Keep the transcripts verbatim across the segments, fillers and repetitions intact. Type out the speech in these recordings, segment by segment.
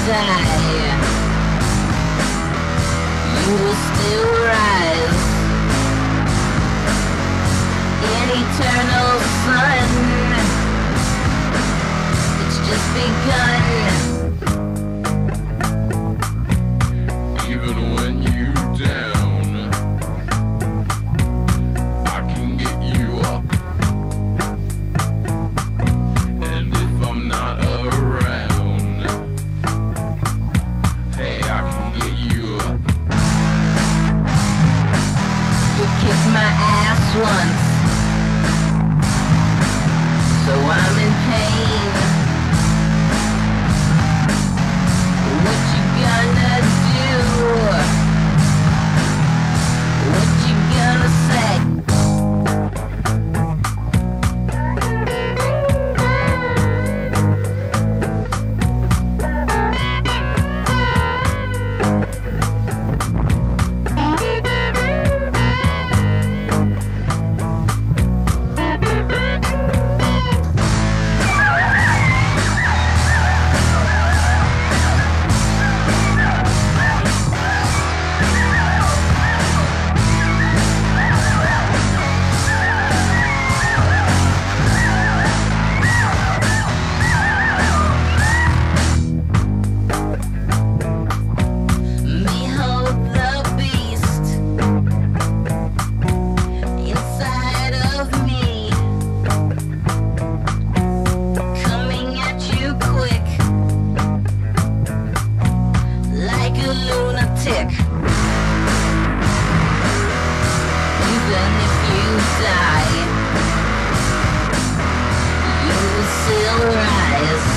die, you will still rise in eternal sun. It's just begun. Even when you're down, I can get you up. And if I'm not around, hey, I can get you up. You kicked my ass once, so I'm in pain. What you gonna do? What you gonna say? Lunatic. Even if you die, you will still rise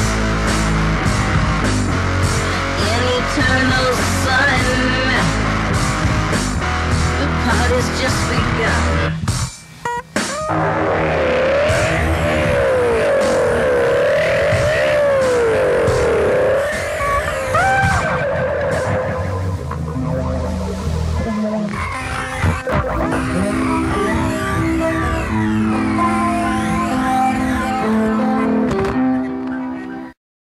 in eternal sun. The party's just begun.